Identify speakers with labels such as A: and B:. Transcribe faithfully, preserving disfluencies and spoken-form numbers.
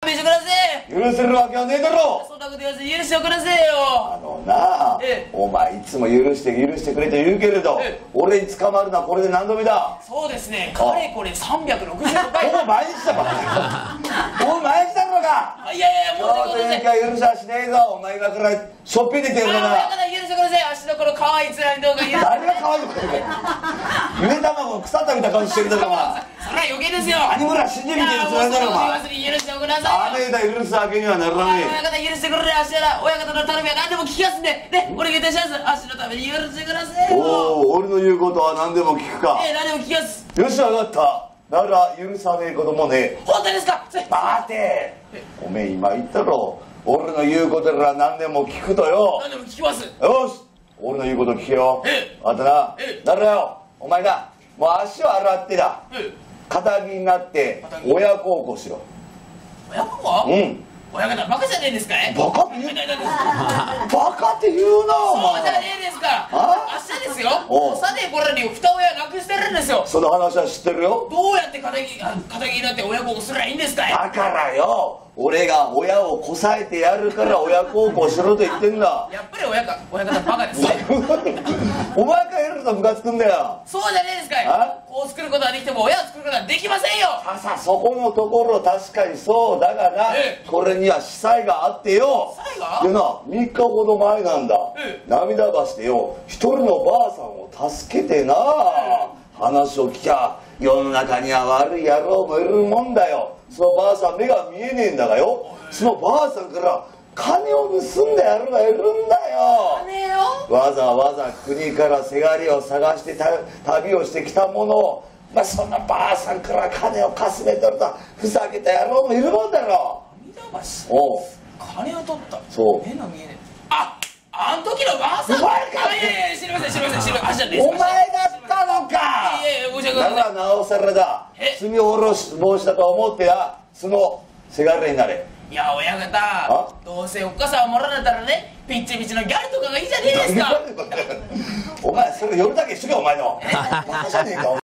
A: 勘弁してください。
B: 許せるわけはねえだろ。
A: そんなこと言わずに許してくださいよ。
B: あのなあ、
A: ええ、
B: お前いつも許して許してくれと言うけれど、
A: ええ、
B: 俺に捕まるのはこれで何度目だ。
A: そうですね、かれこれさんびゃくろくじゅうごかい。
B: ほぼ毎日だばほぼ毎日だろうか。
A: いやいや、もう
B: 今日というか許さしねえぞ。お前がからしょっぴ出てる
A: ああ、
B: な。
A: 親方許してください。足のこの可愛い面にどうか許してください。
B: 誰が可愛いのかゆで卵腐ったみたいな顔してるだろお前。
A: それは余計ですよ。
B: 谷村新司みたいな面だろお前。
A: 許してください。
B: あめえだ許すわけにはならねえ。
A: 親方許してくれる。足だ。親方の頼みは何でも聞きますんでね、お願いいたします。足のために許してくださいよ。
B: おお、俺の言うことは何でも聞くか。
A: ええ、何でも聞きます。
B: よし分かった。なら許さねえこともねえ。
A: 本当ですか。
B: 待て、おめえ今言ったろ。俺の言うことなら何でも聞くとよ。
A: 何でも聞きます。
B: よし、俺の言うこと聞けよ。あとな、ならよ、お前な、もう足を洗ってだ、肩着になって親孝行しろ。
A: 親孝行？うん。親方バカじゃねえんですかい？
B: バカって言うバカって言うなお前。
A: そうじゃねえですか。明日ですよ、幼い頃に二親亡くしてるんですよ。
B: その話は知ってるよ。
A: どうやって肩着肩着になって親孝行すればいいんですかい？
B: だからよ、俺が親をこさえてやるから親孝行しろと言ってんだ。
A: やっぱり親か親方バカですね。
B: お前からやるとムカつくんだよ。
A: そうじゃねえですかい。こう作ることはできても親を作ることはできませんよ。
B: ささそこのところ確かにそうだがな、ええ、これには司祭があってよ。
A: 司祭が？
B: でな、みっかほど前なんだ、ええ、涙橋でよ一人のばあさんを助けてな、ええ、話を聞きゃ世の中には悪い野郎もいるもんだよ。そのばあさん目が見えねえんだがよ、そのばあさんから金を盗んだ野郎がいるんだよ。
A: 金よ。
B: わざわざ国からせがれを探して旅をしてきたものを、まあ、そんなばあさんから金をかすめ取るとふざけた野郎もいるもんだろ。
A: 涙橋。おう、金を取った。
B: そう、
A: 目の見えねえ。あ、あん時のばあさん。
B: お前か。
A: いやいや、知りません知りません知りません。
B: お前だったのか。
A: いやいや、申し訳ございません。
B: だからなおさらだ、罪おろし防止だと思ってや、そのせがれになれ。
A: いや親方、どうせおっかさんもらわれたらね、ピッチピチのギャルとかがいいじゃねえですか。
B: お前それ夜だけしとけお前のバカじゃねえかお前。